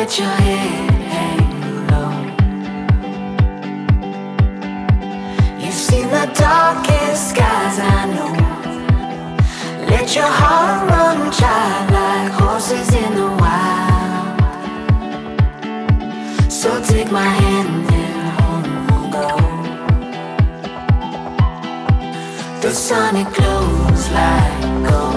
let your head hang low. You've seen the darkest skies, I know. Let your heart run child like horses in the wild. So take my hand and home we'll go. The sun it glows like gold.